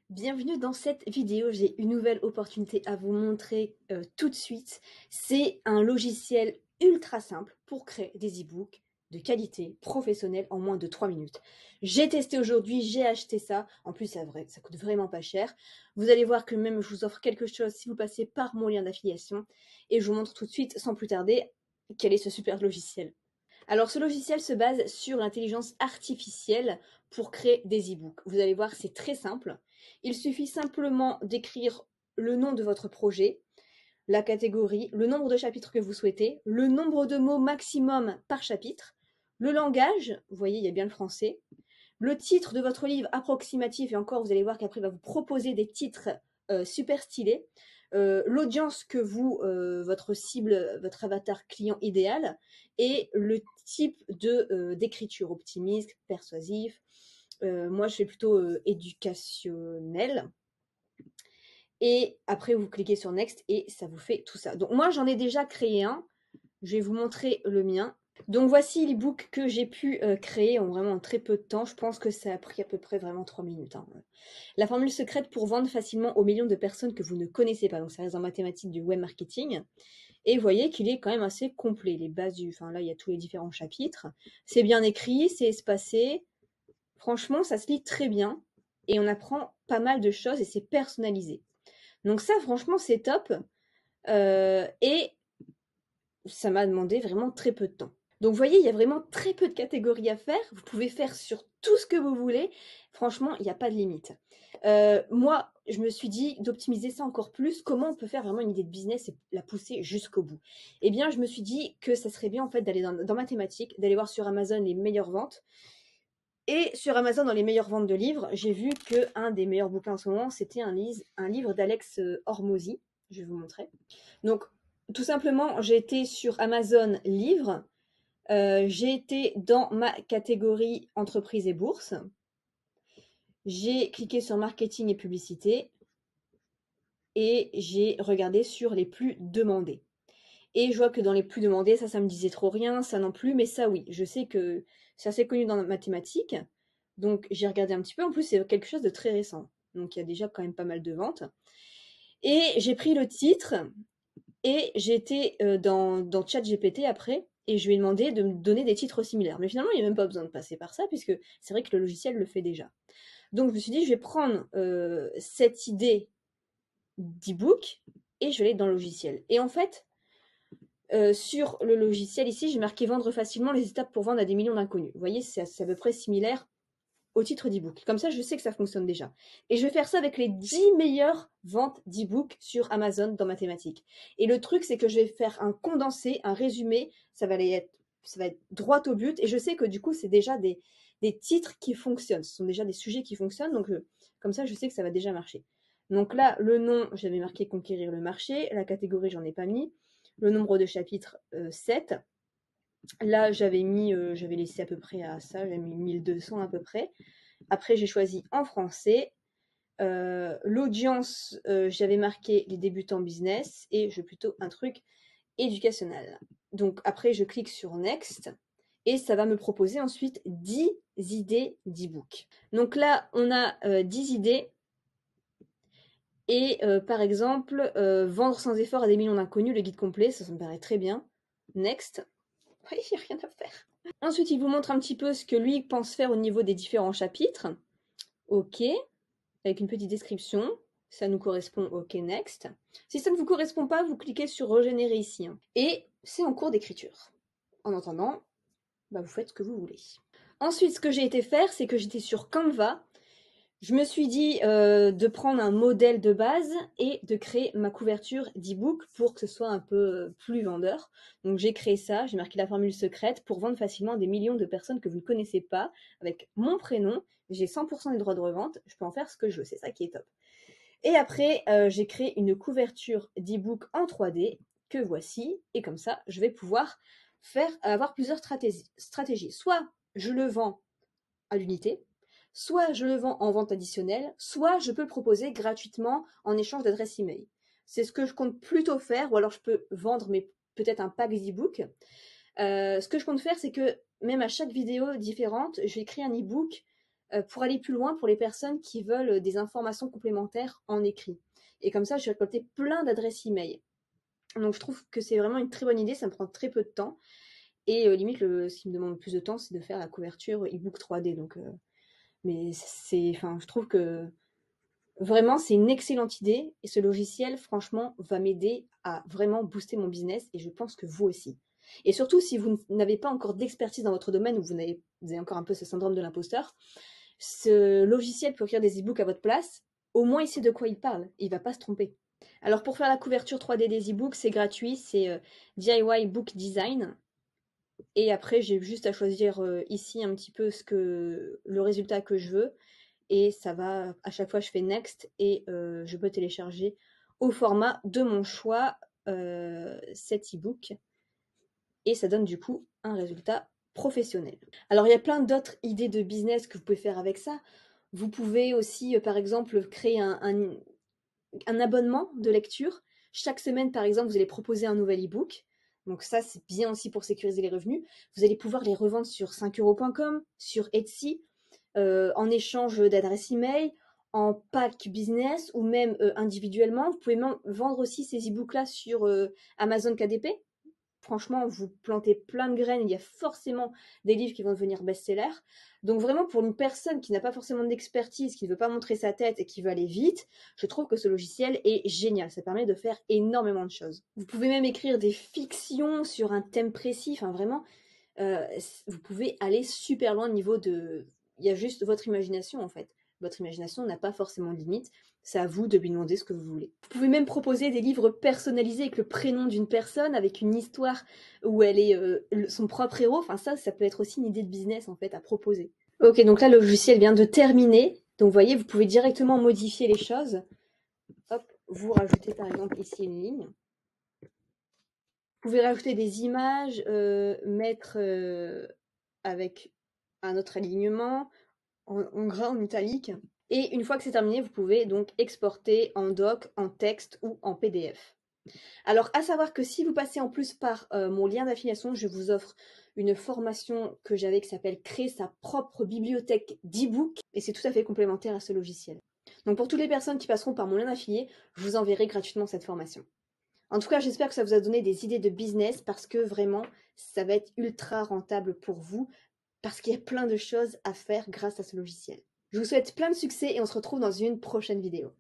Bienvenue dans cette vidéo, j'ai une nouvelle opportunité à vous montrer tout de suite. C'est un logiciel ultra simple pour créer des e-books de qualité professionnelle en moins de 3 minutes. J'ai testé aujourd'hui, j'ai acheté ça. En plus, ça coûte vraiment pas cher. Vous allez voir que même je vous offre quelque chose si vous passez par mon lien d'affiliation. Et je vous montre tout de suite, sans plus tarder, quel est ce super logiciel. Alors, ce logiciel se base sur l'intelligence artificielle pour créer des e-books. Vous allez voir, c'est très simple. Il suffit simplement d'écrire le nom de votre projet, la catégorie, le nombre de chapitres que vous souhaitez, le nombre de mots maximum par chapitre, le langage, vous voyez, il y a bien le français, le titre de votre livre approximatif, et encore, vous allez voir qu'après, il va vous proposer des titres super stylés, l'audience que votre cible, votre avatar client idéal, et le type d'écriture, optimiste, persuasif. Moi, je fais plutôt éducationnel. Et après, vous cliquez sur Next et ça vous fait tout ça. Donc moi, j'en ai déjà créé un. Je vais vous montrer le mien. Donc voici l'e-book que j'ai pu créer en vraiment très peu de temps. Je pense que ça a pris à peu près vraiment 3 minutes. Hein. La formule secrète pour vendre facilement aux millions de personnes que vous ne connaissez pas. Donc ça reste en mathématiques du web marketing. Et vous voyez qu'il est quand même assez complet. Les bases enfin là, il y a tous les différents chapitres. C'est bien écrit, c'est espacé. Franchement, ça se lit très bien. Et on apprend pas mal de choses et c'est personnalisé. Donc ça, franchement, c'est top. Et ça m'a demandé vraiment très peu de temps. Donc vous voyez, il y a vraiment très peu de catégories à faire. Vous pouvez faire sur tout ce que vous voulez. Franchement, il n'y a pas de limite. Moi, je me suis dit d'optimiser ça encore plus. Comment on peut faire vraiment une idée de business et la pousser jusqu'au bout? Eh bien, je me suis dit que ça serait bien en fait d'aller dans mathématiques, d'aller voir sur Amazon les meilleures ventes. Et sur Amazon, dans les meilleures ventes de livres, j'ai vu qu'un des meilleurs bouquins en ce moment, c'était un livre d'Alex Hormozy. Je vais vous montrer. Donc, tout simplement, j'ai été sur Amazon Livres. J'ai été dans ma catégorie entreprise et bourse. J'ai cliqué sur marketing et publicité. Et j'ai regardé sur les plus demandés. Et je vois que dans les plus demandés, ça me disait trop rien, ça non plus, mais ça oui, je sais que c'est assez connu dans la mathématique. Donc j'ai regardé un petit peu, en plus c'est quelque chose de très récent. Donc il y a déjà quand même pas mal de ventes. Et j'ai pris le titre et j'ai été dans ChatGPT après et je lui ai demandé de me donner des titres similaires. Mais finalement, il n'y a même pas besoin de passer par ça puisque c'est vrai que le logiciel le fait déjà. Donc je me suis dit, je vais prendre cette idée d'e-book et je vais aller dans le logiciel. Et en fait, sur le logiciel ici, j'ai marqué vendre facilement les étapes pour vendre à des millions d'inconnus. Vous voyez, c'est à peu près similaire au titre d'e-book. Comme ça, je sais que ça fonctionne déjà. Et je vais faire ça avec les 10 meilleures ventes d'e-book sur Amazon dans mathématiques. Et le truc, c'est que je vais faire un condensé, un résumé. Ça va être droit au but. Et je sais que du coup, c'est déjà des titres qui fonctionnent. Ce sont déjà des sujets qui fonctionnent. Donc, comme ça, je sais que ça va déjà marcher. Donc là, le nom, j'avais marqué conquérir le marché. La catégorie, j'en ai pas mis. Le nombre de chapitres, 7. Là, j'avais laissé à peu près à ça, j'avais mis 1200 à peu près. Après, j'ai choisi en français. L'audience, j'avais marqué les débutants business et je veux plutôt un truc éducationnel. Donc après, je clique sur Next et ça va me proposer ensuite 10 idées d'e-book. Donc là, on a 10 idées. Et par exemple, vendre sans effort à des millions d'inconnus, le guide complet, ça me paraît très bien. Next. Oui, il n'y a rien à faire. Ensuite, il vous montre un petit peu ce que lui pense faire au niveau des différents chapitres. OK, avec une petite description. Ça nous correspond, OK, next. Si ça ne vous correspond pas, vous cliquez sur régénérer ici. Hein. Et c'est en cours d'écriture. En attendant, vous faites ce que vous voulez. Ensuite, ce que j'ai été faire, c'est que j'étais sur Canva. Je me suis dit de prendre un modèle de base et de créer ma couverture d'e-book pour que ce soit un peu plus vendeur. Donc j'ai créé ça, j'ai marqué la formule secrète pour vendre facilement à des millions de personnes que vous ne connaissez pas avec mon prénom. J'ai 100% des droits de revente, je peux en faire ce que je veux, c'est ça qui est top. Et après, j'ai créé une couverture d'e-book en 3D que voici. Et comme ça, je vais pouvoir avoir plusieurs stratégies. Soit je le vends à l'unité, soit je le vends en vente additionnelle, soit je peux le proposer gratuitement en échange d'adresse email. C'est ce que je compte plutôt faire, ou alors je peux vendre peut-être un pack d'e-book. Ce que je compte faire, c'est que même à chaque vidéo différente, je vais créer un e-book pour aller plus loin pour les personnes qui veulent des informations complémentaires en écrit. Et comme ça, j'ai récolté plein d'adresses email. Donc je trouve que c'est vraiment une très bonne idée, ça me prend très peu de temps. Et limite, ce qui me demande le plus de temps, c'est de faire la couverture e-book 3D. Donc, mais je trouve que vraiment, c'est une excellente idée. Et ce logiciel, franchement, va m'aider à vraiment booster mon business. Et je pense que vous aussi. Et surtout, si vous n'avez pas encore d'expertise dans votre domaine ou vous avez encore un peu ce syndrome de l'imposteur, ce logiciel peut écrire des e-books à votre place. Au moins, il sait de quoi il parle. Il ne va pas se tromper. Alors, pour faire la couverture 3D des e-books, c'est gratuit. C'est DIY Book Design. Et après, j'ai juste à choisir ici un petit peu le résultat que je veux. Et ça va, à chaque fois, je fais Next et je peux télécharger au format de mon choix cet e-book. Et ça donne du coup un résultat professionnel. Alors, il y a plein d'autres idées de business que vous pouvez faire avec ça. Vous pouvez aussi, par exemple, créer un abonnement de lecture. Chaque semaine, par exemple, vous allez proposer un nouvel e-book. Donc ça, c'est bien aussi pour sécuriser les revenus. Vous allez pouvoir les revendre sur 5euros.com, sur Etsy, en échange d'adresses email, en pack business ou même individuellement. Vous pouvez même vendre aussi ces e-books-là sur Amazon KDP. Franchement, vous plantez plein de graines, il y a forcément des livres qui vont devenir best-sellers. Donc vraiment, pour une personne qui n'a pas forcément d'expertise, qui ne veut pas montrer sa tête et qui veut aller vite, je trouve que ce logiciel est génial. Ça permet de faire énormément de choses. Vous pouvez même écrire des fictions sur un thème précis. Enfin, vraiment, vous pouvez aller super loin au niveau de... Il y a juste votre imagination, en fait. Votre imagination n'a pas forcément de limite. C'est à vous de lui demander ce que vous voulez. Vous pouvez même proposer des livres personnalisés avec le prénom d'une personne, avec une histoire où elle est son propre héros. Enfin, ça peut être aussi une idée de business, en fait, à proposer. Ok, donc là, le logiciel vient de terminer. Donc, vous voyez, vous pouvez directement modifier les choses. Hop, vous rajoutez par exemple ici une ligne. Vous pouvez rajouter des images, mettre avec un autre alignement, en gras, en italique. Et une fois que c'est terminé, vous pouvez donc exporter en doc, en texte ou en PDF. Alors, à savoir que si vous passez en plus par mon lien d'affiliation, je vous offre une formation que j'avais qui s'appelle Créer sa propre bibliothèque d'e-book et c'est tout à fait complémentaire à ce logiciel. Donc, pour toutes les personnes qui passeront par mon lien d'affilié, je vous enverrai gratuitement cette formation. En tout cas, j'espère que ça vous a donné des idées de business parce que vraiment, ça va être ultra rentable pour vous parce qu'il y a plein de choses à faire grâce à ce logiciel. Je vous souhaite plein de succès et on se retrouve dans une prochaine vidéo.